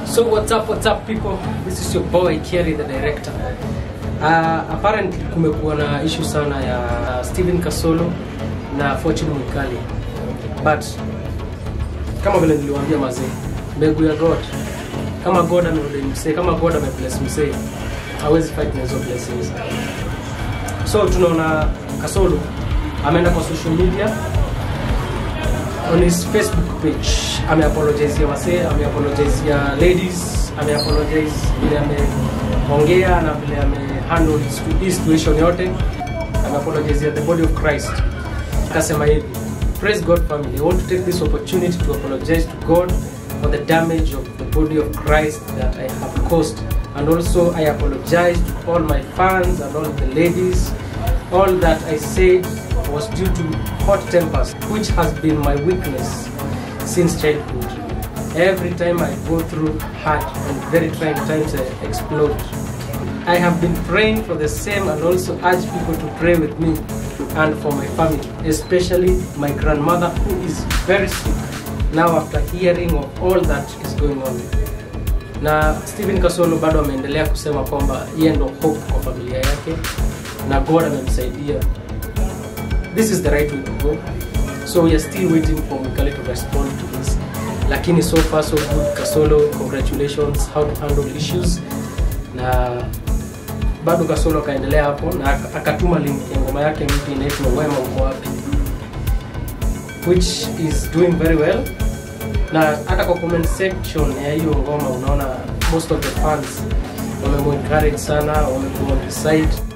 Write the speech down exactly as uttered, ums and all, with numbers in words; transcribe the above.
So what's up, what's up people? This is your boy Kerry, the director. Uh, apparently kumekuwa na issue sana ya Steven Kasolo na Fortune Mwikali. But kama vile niliwaambia mazee, mbegu ya God. Kama God ameordain msee, kama God amebless msee, hawezi fight na hizo blessings. So tunaona Kasolo ameenda kwa social media, on his Facebook page, ame apologize ya wasee, ame apologize ya ladies, ame apologize vile ameongea na vile ame handle his situation yote, ame apologize ya the body of Christ. Akasema hivi, praise God family, I want to take this opportunity to apologize to God for the damage of the body of Christ that I have caused, and also I apologize to all my fans and all the ladies. All that I said was due to hot tempers, which has been my weakness since childhood. Every time I go through hard and very trying times, I explode. I have been praying for the same and also urge people to pray with me and for my family, especially my grandmother who is very sick now after hearing of all that is going on. Na Steven Kasolo bado ameendelea kusema kwamba yeye ndo hope kwa familia yake na God amemsaidia. This is the right way to go. So we are still waiting for Mwikali to respond to this. Lakini so far so good. Kasolo, congratulations how to handle issues. Na bado Kasolo kaendelea hapo na akatuma link ya ngoma yake mpya inaitwa Wema Uko Wapi, which is doing very well. Na hata kwa comment section ya hiyo ngoma unaona most of the fans wame encourage sana, wame on the side.